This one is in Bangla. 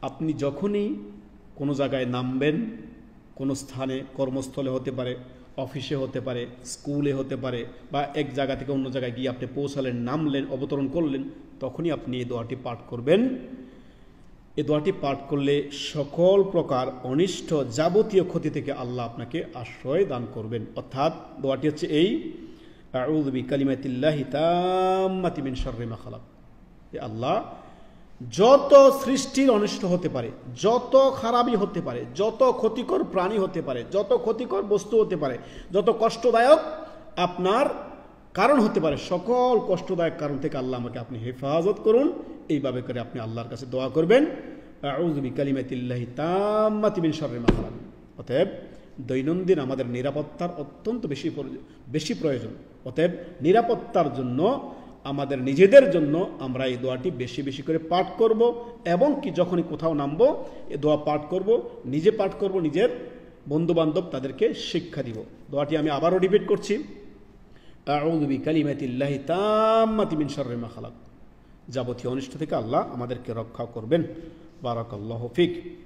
আপনি যখনই কোনো জায়গায় নামবেন, কোনো স্থানে, কর্মস্থলে হতে পারে, অফিসে হতে পারে, স্কুলে হতে পারে, বা এক জায়গা থেকে অন্য জায়গায় গিয়ে আপনি পৌঁছালেন, নামলেন, অবতরণ করলেন, তখনই আপনি এই দোয়াটি পাঠ করবেন। এই দোয়াটি পাঠ করলে সকল প্রকার অনিষ্ট যাবতীয় ক্ষতি থেকে আল্লাহ আপনাকে আশ্রয় দান করবেন। অর্থাৎ দোয়াটি হচ্ছে এই, আউযু বিকালিমাতিল্লাহি তাম্মাতি মিন শাররি মা খালাক। আল্লাহ, যত সৃষ্টির অনিষ্ট হতে পারে, যত খারাপই হতে পারে, যত ক্ষতিকর প্রাণী হতে পারে, যত ক্ষতিকর বস্তু হতে পারে, যত কষ্টদায়ক আপনার কারণ হতে পারে, সকল কষ্টদায়ক কারণ থেকে আল্লাহ আমাকে আপনি হেফাজত করুন। এইভাবে করে আপনি আল্লাহর কাছে দোয়া করবেন, আউযু বিকালিমাতিল্লাহি তাম্মাতি মিন শাররি মা খালাক। অতএব দৈনন্দিন আমাদের নিরাপত্তার অত্যন্ত বেশি প্রয়োজন। অতএব নিরাপত্তার জন্য, আমাদের নিজেদের জন্য আমরা এই দোয়াটি বেশি বেশি করে পাঠ করব, এবং কি যখনই কোথাও নামবো এই দোয়া পাঠ করব, নিজে পাঠ করব, নিজের বন্ধুবান্ধব তাদেরকে শিক্ষা দিব। দোয়াটি আমি আবারও রিপিট করছি, আউযু বিকালিমাতিল্লাহি তাম্মাতি মিন শাররি মা খালাক। যাবতীয় অনিষ্ট থেকে আল্লাহ আমাদেরকে রক্ষা করবেন। বারাকাল্লাহু ফিক।